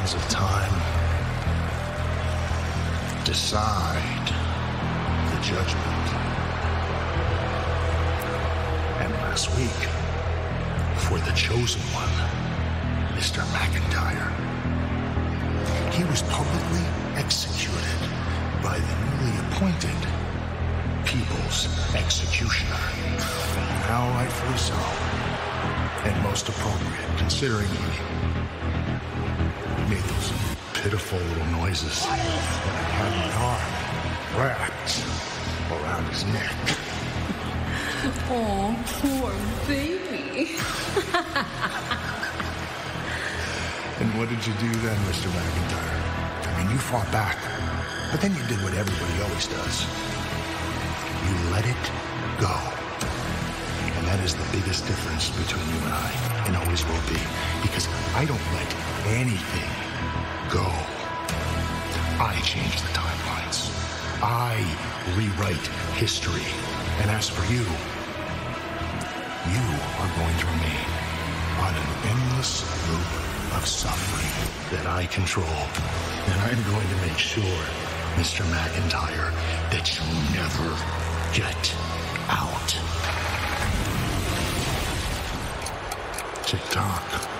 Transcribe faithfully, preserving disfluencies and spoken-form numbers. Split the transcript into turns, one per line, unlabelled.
lines of time decide the judgment. And last week, for the chosen one, Mister McIntyre, he was publicly executed by the newly appointed People's Executioner. Now, rightfully so, and most appropriate, considering he made those pitiful little noises when I had my arm wrapped around his neck.
Oh, poor baby.
And what did you do then, Mister McIntyre? I mean, you fought back, but then you did what everybody always does. You let it go. And that is the biggest difference between you and I, and always will be, because I don't let anything go. I change the timelines. I rewrite history. And as for you, you are going to remain on an endless loop of suffering that I control. And I'm going to make sure, Mister McIntyre, that you never get out. Tick-tock.